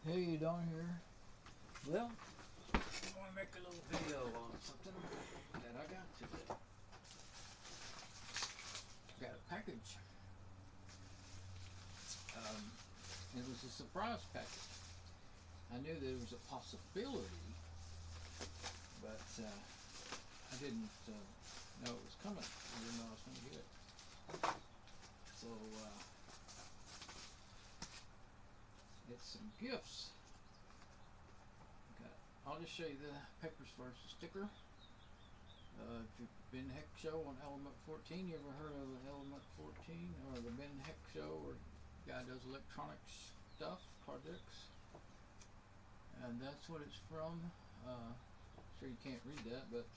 Hey, you down here? Well, I want to make a little video on something that I got today. Got a package. It was a surprise package. I knew there was a possibility, but I didn't know it was coming. I didn't know I was going to get it. So it's some gifts. I'll just show you the papers first. The sticker. If you've been Heck Show on Element14, you ever heard of the Element14 or the Ben Heck Show, or guy does electronics stuff, projects, and that's what it's from. Sure you can't read that, but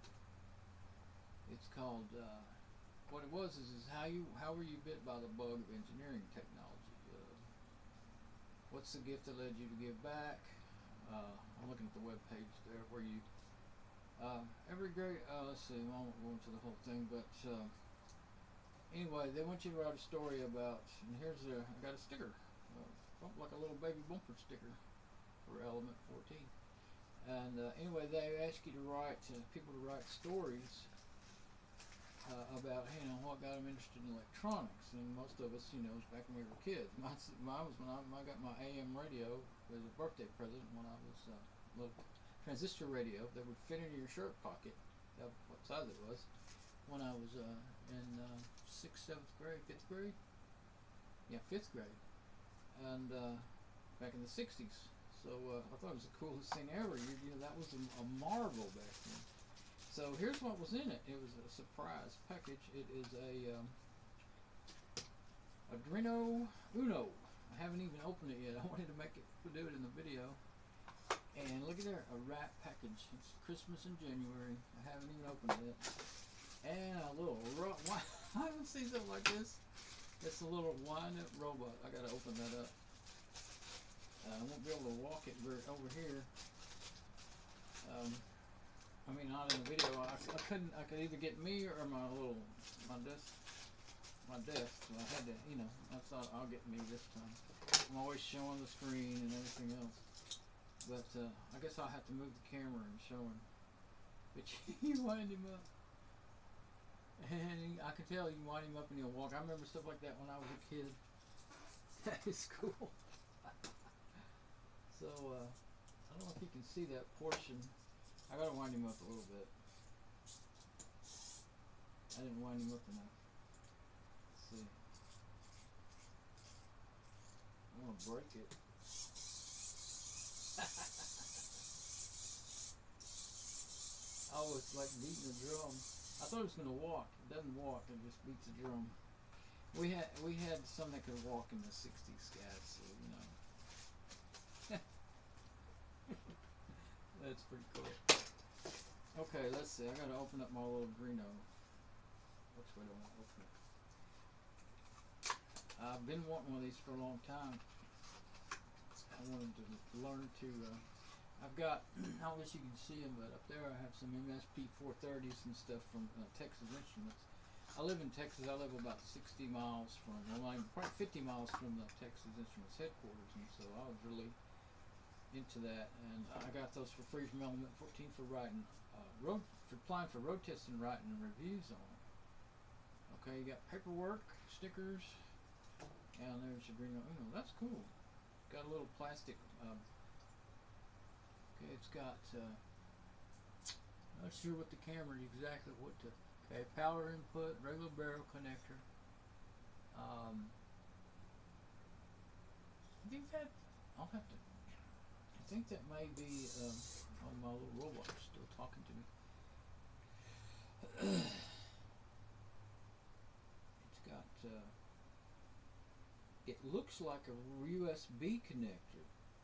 it's called. What it was is how were you bit by the bug of engineering technology? What's the gift that led you to give back? I'm looking at the web page there where you every grade. Let's see, I won't go into the whole thing, but anyway, they want you to write a story about. And here's I got a sticker, like a little baby bumper sticker for Element 14. And anyway, they ask you to write people to write stories about what got them interested in electronics. And most of us, back when we were kids. Mine was when I got my AM radio as a birthday present when I was a little transistor radio that would fit into your shirt pocket. That was what size it was. When I was in 6th, 7th grade, 5th grade. Yeah, 5th grade. And back in the 60s. So I thought it was the coolest thing ever. That was a marvel back then. So here's what was in it. It was a surprise package. It is a Arduino Uno. I haven't even opened it yet. I wanted to do it in the video. And look at there, a wrap package. It's Christmas in January. I haven't even opened it. And a little I haven't seen something like this. It's a little wind-up robot. I gotta open that up. I won't be able to walk it over here. I mean, not in the video. I couldn't. I could either get me or my desk. So I had to, I thought I'll get me this time. I'm always showing the screen and everything else. But I guess I'll have to move the camera and show him. But you wind him up, and I can tell you wind him up and he'll walk. I remember stuff like that when I was a kid. That is cool. So I don't know if you can see that portion. I gotta wind him up a little bit. I didn't wind him up enough. Let's see. I'm gonna break it. Oh, it's like beating a drum. I thought it was gonna walk. It doesn't walk. It just beats a drum. We had some that could walk in the 60s, guys. So that's pretty cool. Okay, let's see. I gotta open up my little Arduino. Which way do I want to open it? I've been wanting one of these for a long time. I wanted to learn to. I've got. I don't know if you can see them, but up there I have some MSP 430s and stuff from Texas Instruments. I live in Texas. I live about 60 miles from, probably 50 miles from the Texas Instruments headquarters, and so I was really into that. And I got those for free from Element14 for writing for applying for road tests and writing reviews on it. Okay, you got paperwork, stickers, and there's Arduino Uno. That's cool. Got a little plastic. Okay, it's got. Not sure what the camera exactly what to. Okay, power input, regular barrel connector. I think that I'll have to. I think that may be on my little robot still talking to me. It's got. It looks like a USB connector,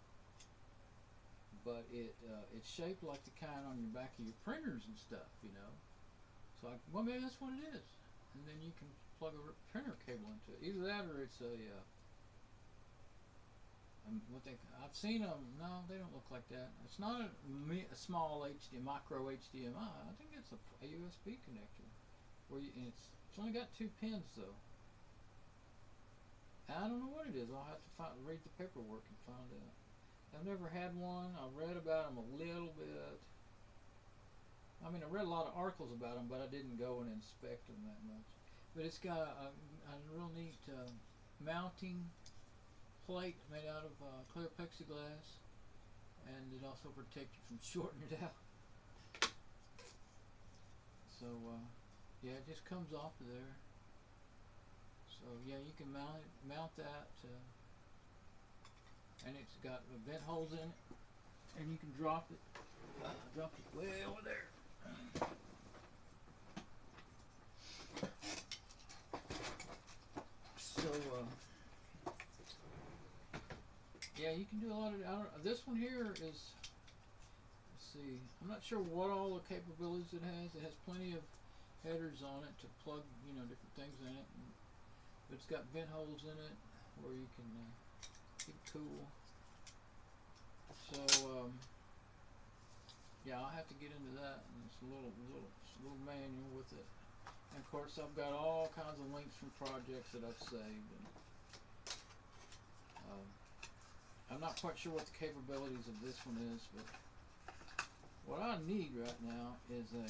but it's shaped like the kind on your back of your printers and stuff, So well, maybe that's what it is, and then you can plug a printer cable into it. Either that or it's a I've seen them. No, they don't look like that. It's not a small micro HDMI. I think it's a USB connector. It's only got 2 pins though. I don't know what it is. I'll have to read the paperwork and find out. I've never had one. I've read about them a little bit. I mean, I read a lot of articles about them, but I didn't go and inspect them that much. But it's got a real neat mounting plate made out of clear plexiglass, and it also protects you from shorting it out. So yeah, it just comes off of there. So yeah, you can mount that, and it's got vent holes in it, and you can drop it way over there. So yeah, you can do a lot of. This one here is. Let's see. I'm not sure what all the capabilities it has. It has plenty of headers on it to plug, different things in it. But it's got vent holes in it where you can keep it cool. So yeah, I'll have to get into that. And it's a little manual with it. And of course, I've got all kinds of links from projects that I've saved. And, I'm not quite sure what the capabilities of this one is, but what I need right now is a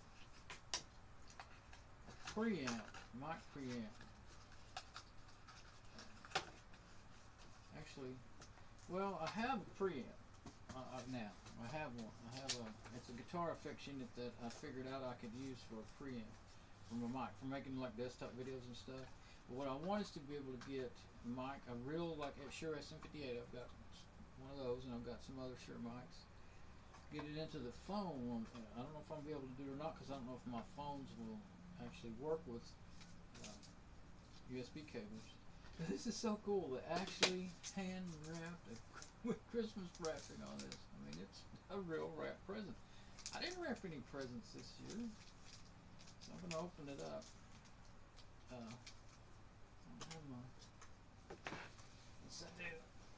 preamp, mic preamp. Actually, well, I have a preamp now. I have one. It's a guitar effects unit that I figured out I could use for a preamp from a mic, for making like desktop videos and stuff. But what I want is to be able to get a mic, a real, like a Shure SM58. I've got one of those, and I've got some other Shure mics. Get it into the phone. I don't know if I'm gonna be able to do it or not, because I don't know if my phones will actually work with USB cables. But this is so cool. They actually hand wrapped with Christmas wrapping on this. I mean, it's a real wrap present. I didn't wrap any presents this year, so I'm gonna open it up. Yes, I do.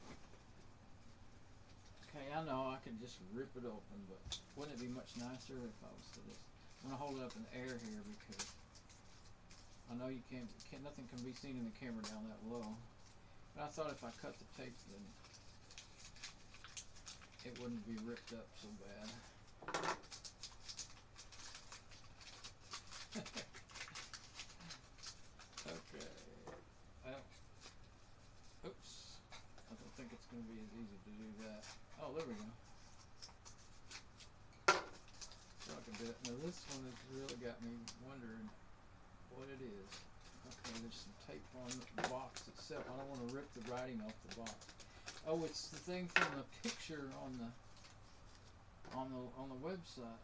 Okay, I know I could just rip it open, but wouldn't it be much nicer if I was to just? I'm gonna hold it up in the air here because I know you can't. Nothing can be seen in the camera down that low. But I thought if I cut the tape, then it wouldn't be ripped up so bad. Okay. Oops. I don't think it's going to be as easy to do that. Oh, there we go. So I can do it. Now this one has really got me wondering what it is. Okay, there's some tape on the box itself. I don't want to rip the writing off the box. Oh, it's the thing from the picture on the website.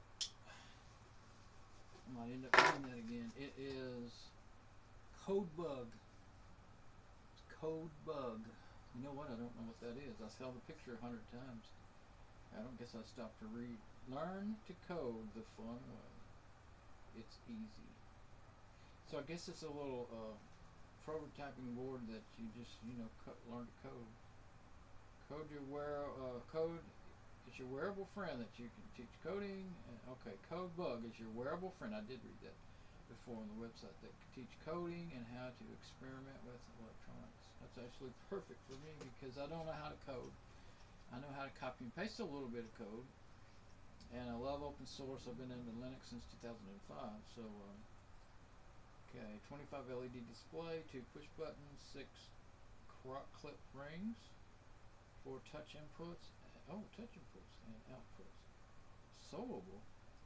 I might end up doing that again. It is Code Bug. It's Code Bug. You know what? I don't know what that is. I saw the picture 100 times. I don't guess I stopped to read. Learn to code the fun way. It's easy. So I guess it's a little prototyping board that you just learn to code. Code is your wearable friend that you can teach coding. Okay, Code Bug is your wearable friend. I did read that before on the website, that can teach coding and how to experiment with electronics. That's actually perfect for me because I don't know how to code. I know how to copy and paste a little bit of code, and I love open source. I've been into Linux since 2005. So okay, 25 LED display, 2 push buttons, 6 clip rings, 4 touch inputs. Oh, touch inputs and outputs. Soloable.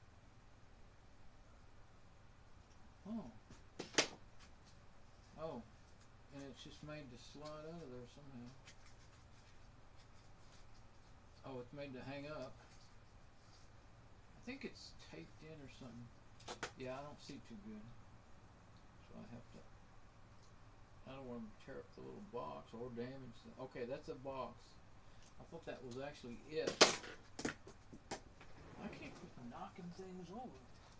Oh. Oh. And it's just made to slide out of there somehow. Oh, it's made to hang up. I think it's taped in or something. Yeah, I don't see too good. So I have to. I don't want to tear up the little box or damage the. Okay, that's a box. I thought that was actually it. I can't quit knocking things over.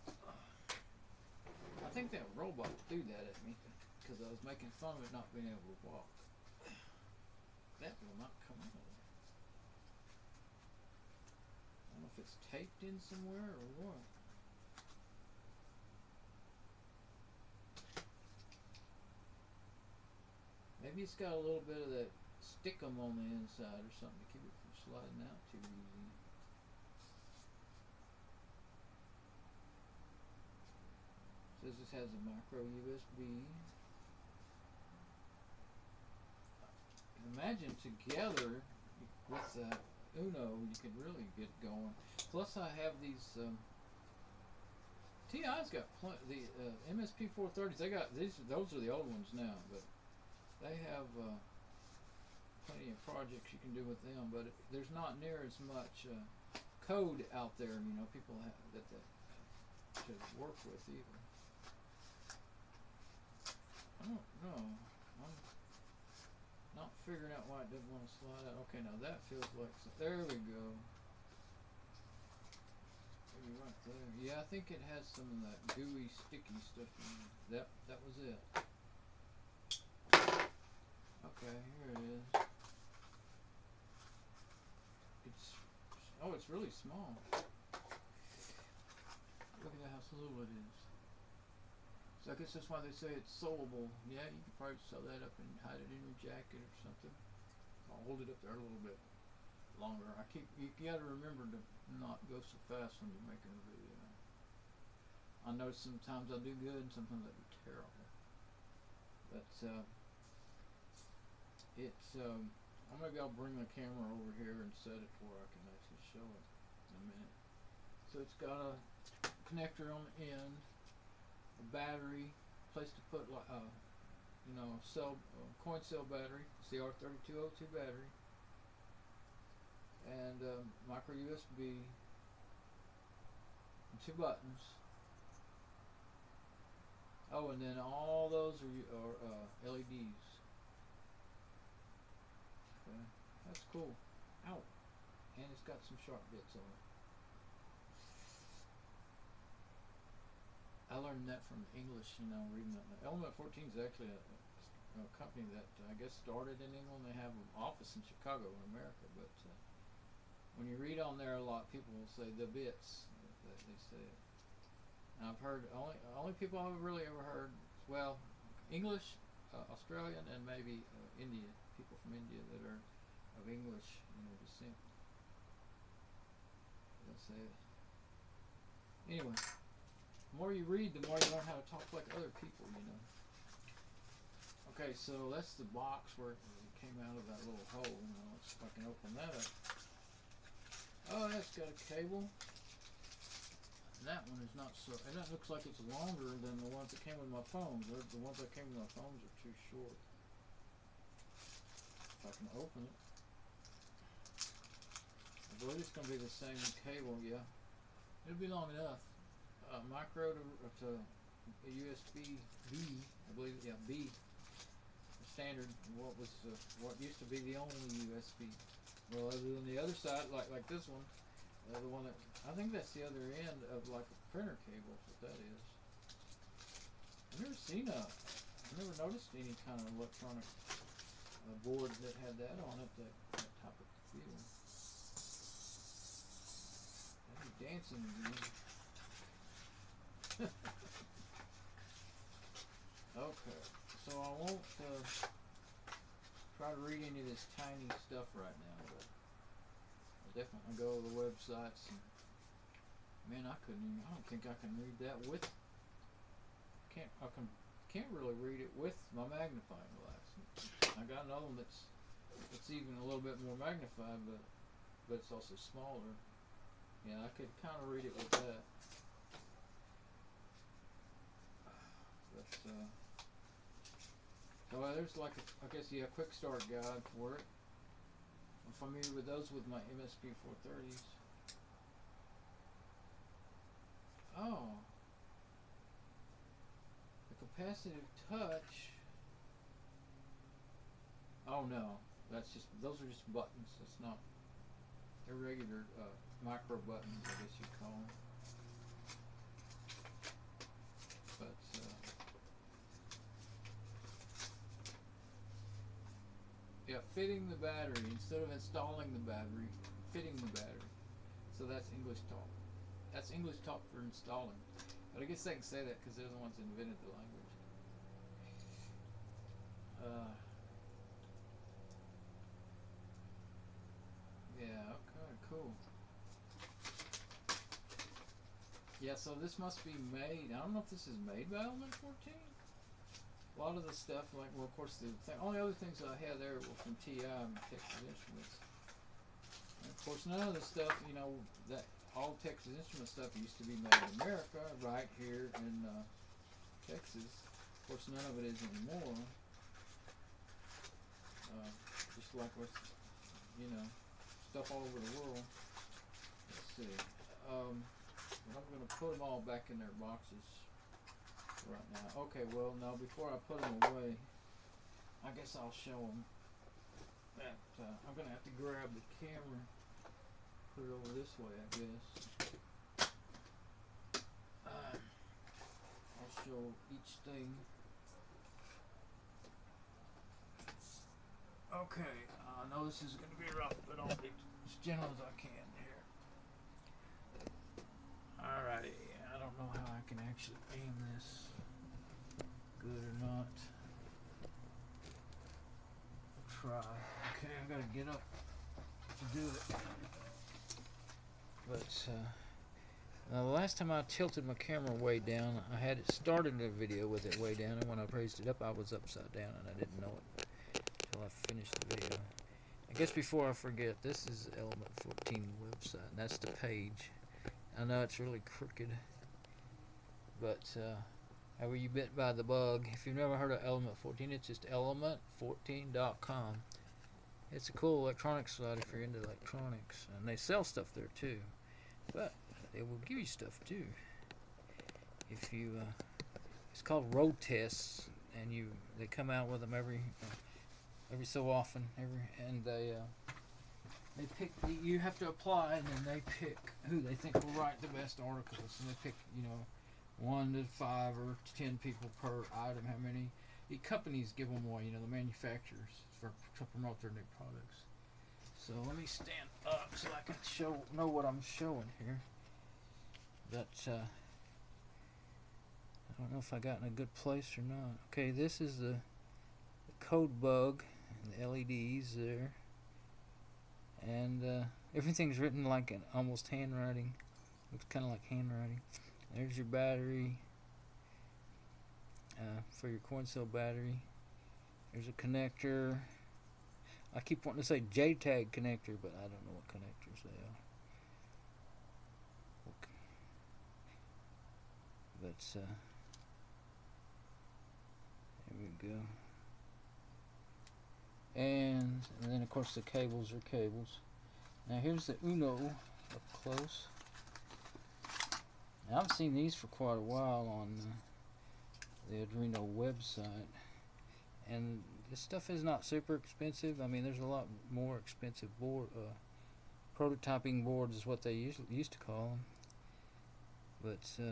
I think that robot threw that at me because I was making fun of it not being able to walk. That will not come out. I don't know if it's taped in somewhere or what. Maybe it's got a little bit of that stick them on the inside or something to keep it from sliding out too easy. Says this has a micro USB. Imagine together with the Uno, you could really get going. Plus, I have these. TI's got the MSP430s. They got these. Those are the old ones now, but they have plenty of projects you can do with them. But there's not near as much code out there. You know, people have that to work with either. I don't know. I'm not figuring out why it didn't want to slide out. Okay, now that feels like there we go. Maybe right there. Yeah, I think it has some of that gooey, sticky stuff in it. That was it. Okay, here it is. It's really small. Look at how little it is. So I guess that's why they say it's sewable. Yeah, you could probably sew that up and hide it in your jacket or something. I'll hold it up there a little bit longer. You gotta remember to not go so fast when you're making a video. I know sometimes I do good and sometimes I do terrible. But maybe I'll bring the camera over here and set it where I can actually show it in a minute. So it's got a connector on the end, a battery, place to put coin cell battery. It's the R3202 battery, and micro USB, and 2 buttons. Oh, and then all those are LEDs. Okay, that's cool. Ow! And it's got some sharp bits on it. I learned that from English, reading that. Element14 is actually a company that I guess started in England. They have an office in Chicago in America, but when you read on there a lot, people will say the bits. They say it. And I've heard only people I've really ever heard, well, English, Australian, and maybe India, people from India that are of English descent. They'll say it. Anyway. The more you read, the more you learn how to talk like other people, Okay, so that's the box where it came out of that little hole. Let's see if I can open that up. Oh, that's got a cable. And that one is not so, and that looks like it's longer than the ones that came with my phones. The ones that came with my phones are too short. If I can open it. I believe it's going to be the same cable, yeah. It'll be long enough. Micro to USB B, I believe, yeah, B, standard. What used to be the only USB. Well, other than the other side, like this one, the one that I think that's the other end of like a printer cable. Is what that is. I've never noticed any kind of electronic board that had that on it. That type of computer. I'd be dancing again. Okay, so I won't try to read any of this tiny stuff right now, but I'll definitely go to the websites. And man, I don't think I can read that with. Can't really read it with my magnifying glass. I got another one that's even a little bit more magnified, but it's also smaller. Yeah, I could kind of read it with that. So there's like I guess a quick start guide for it. I'm familiar with those with my MSP430s. Oh, the capacitive touch. Oh no, those are just buttons. It's not. They're regular micro buttons, I guess you'd call them. But yeah, fitting the battery instead of installing the battery, fitting the battery. So that's English talk. That's English talk for installing. But I guess they can say that because they're the ones that invented the language. cool. Yeah, so this must be made. I don't know if this is made by Element14. A lot of the stuff, like, well, of course, the only other things I had there were from TI and Texas Instruments. And of course, none of the stuff, you know, that all Texas Instruments stuff used to be made in America, right here in Texas. Of course, none of it is anymore. Just like with, you know, stuff all over the world. Let's see. I'm going to put them all back in their boxes right now. Okay, well, now before I put them away, I guess I'll show them that I'm going to have to grab the camera, put it over this way, I guess. I'll show each thing. Okay, I know this is going to be rough, but I'll be as gentle as I can here. Alrighty, I don't know how I can actually aim this good or not. I'll try. Okay, I gotta get up to do it. But the last time I tilted my camera way down, I had it started the video with it way down, and when I raised it up, I was upside down, and I didn't know it until I finished the video. I guess before I forget, this is the Element14 website, and that's the page. I know it's really crooked, but how were you bit by the bug? If you've never heard of Element14, it's just Element14.com. It's a cool electronics site if you're into electronics, and they sell stuff there too. But they will give you stuff too. If you, it's called road tests, and they come out with them every so often, and they pick. You have to apply, and then they pick who they think will write the best articles, and they pick, you know, 1 to 5 or 10 people per item. How many? The companies give them away, you know, the manufacturers, to promote their new products. So let me stand up so I can know what I'm showing here. But I don't know if I got in a good place or not. Okay, this is the code bug, and the LEDs there. And everything's written like an almost handwriting. Looks kind of like handwriting. There's your battery for your coin cell battery. There's a connector. I keep wanting to say JTAG connector, but I don't know what connectors they are. Okay. But there we go. And then of course the cables are cables. Now here's the Uno up close. Now, I've seen these for quite a while on the Arduino website, and this stuff is not super expensive. I mean, there's a lot more expensive board, prototyping boards is what they used to call them. But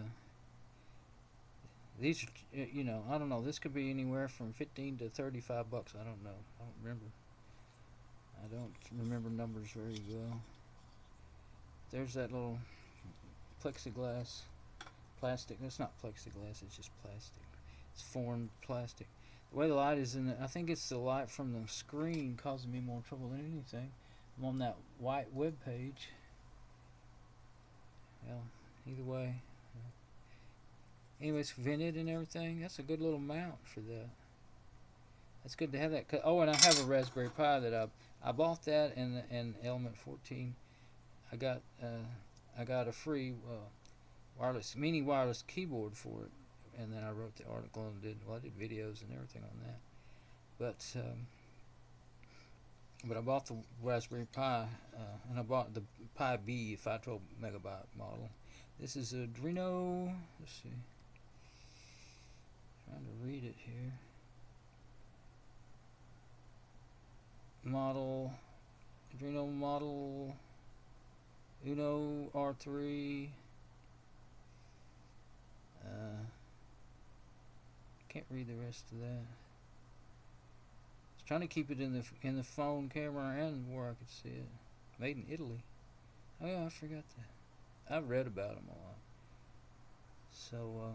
these are, you know, I don't know. This could be anywhere from 15 to 35 bucks. I don't know. I don't remember. I don't remember numbers very well. There's that little plexiglass, plastic. That's not plexiglass. It's just plastic. It's formed plastic. The way the light is in it, I think it's the light from the screen causing me more trouble than anything. I'm on that white web page. Well, either way. Anyways, vented and everything. That's a good little mount for that. That's good to have that. Oh, and I have a Raspberry Pi that I bought that in Element14. I got a free mini wireless keyboard for it, and then I wrote the article and I did videos and everything on that. But I bought the Raspberry Pi, and I bought the Pi B 512 megabyte model. This is Arduino. Let's see. Trying to read it here. Arduino model Uno R3. Can't read the rest of that. I was trying to keep it in the phone camera and where I could see it. Made in Italy. Oh yeah, I forgot that. I've read about them a lot. So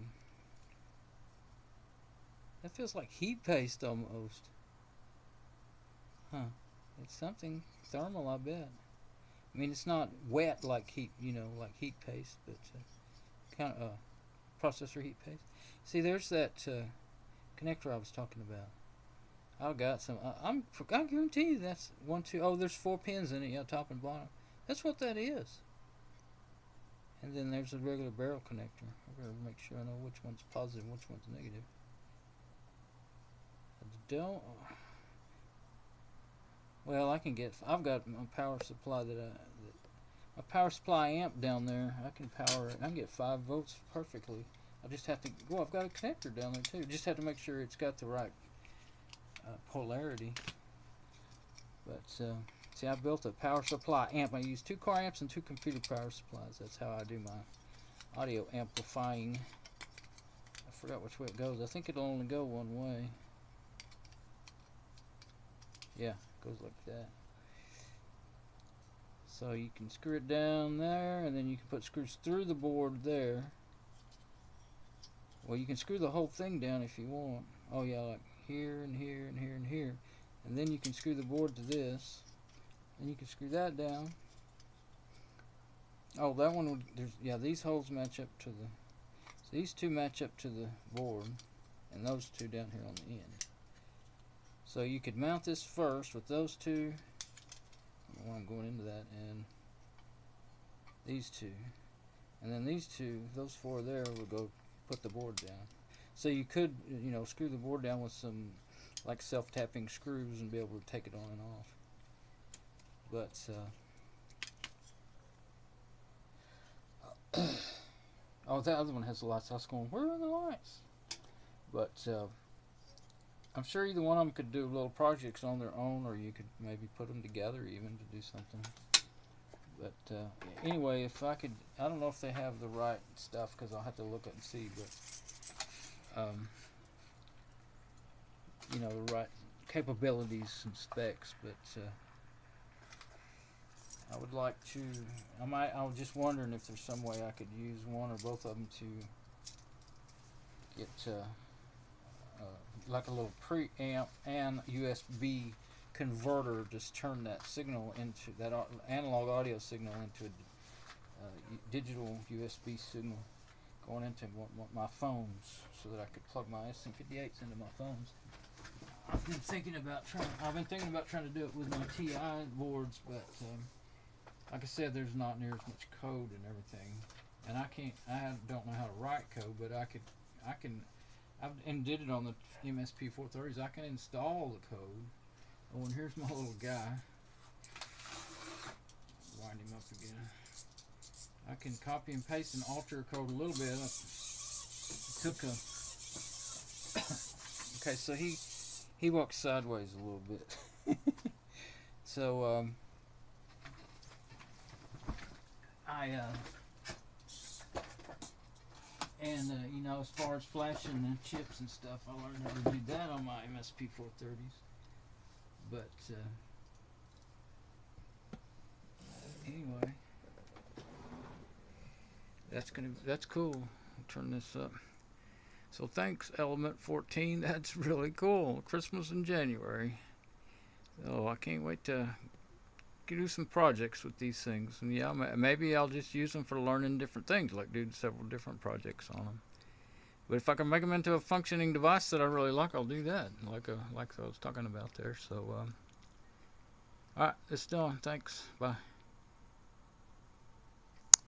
that feels like heat paste almost. Huh. It's something thermal, I bet. I mean, it's not wet like heat, you know, like heat paste, but kind of processor heat paste. See, there's that connector I was talking about. I've got some. I guarantee you that's 1, 2. Oh, there's 4 pins in it. Yeah, top and bottom. That's what that is. And then there's a regular barrel connector. I gotta make sure I know which one's positive and which one's negative. I don't. Well, I can get. I've got my power supply a power supply amp down there. I can power it. I can get 5 volts perfectly. I just have to. Well, I've got a connector down there too. Just have to make sure it's got the right polarity. But see, I built a power supply amp. I use 2 car amps and 2 computer power supplies. That's how I do my audio amplifying. I forgot which way it goes. I think it'll only go one way. Yeah, it goes like that. So you can screw it down there, and then you can put screws through the board there. Well, you can screw the whole thing down if you want. Oh yeah, like here and here and here and here. And then you can screw the board to this. And you can screw that down. Oh, that one would, yeah, these holes match up to the, so these 2 match up to the board, and those 2 down here on the end. So you could mount this first with those 2. I don't know why I'm going into that, and these 2. And then these 2, those 4 there would go put the board down. So you could, you know, screw the board down with some like self-tapping screws and be able to take it on and off. But oh, that other one has the lights. I was going, where are the lights? But I'm sure either one of them could do little projects on their own, or you could maybe put them together even to do something. But anyway, if I could, I don't know if they have the right stuff because I'll have to look up and see, but you know, the right capabilities and specs. But I would like to, I was just wondering if there's some way I could use one or both of them to get like a little preamp and USB converter, just turn that signal into that analog audio signal into a digital USB signal going into my phones, so that I could plug my SM58s into my phones. I've been thinking about trying to do it with my TI boards, but like I said, there's not near as much code and everything, and I don't know how to write code, but I did it on the MSP430s. I can install the code. Oh, and here's my little guy. Wind him up again. I can copy and paste and alter code a little bit. Okay, so he walks sideways a little bit. So you know, as far as flashing the chips and stuff, I learned how to do that on my MSP430s. But anyway, that's cool. I'll turn this up. So thanks, Element14. That's really cool. Christmas in January. Oh, I can't wait to do some projects with these things. And yeah, maybe I'll just use them for learning different things, like do several different projects on them. But if I can make them into a functioning device that I really like, I'll do that, like I was talking about there. So, all right, it's done. Thanks. Bye.